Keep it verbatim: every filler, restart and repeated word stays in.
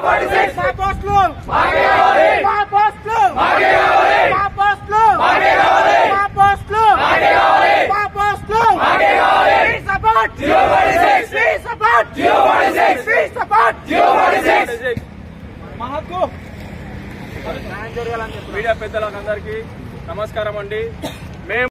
మా పోస్టులు మా పోస్టులు మా పోస్టులు మా పోస్టులు మా పోస్టులు సపోర్ట్ సపోర్ట్ సపోర్ట్ మహత్కు మీడియా పెద్దలందరికీ నమస్కారం అండి. మేము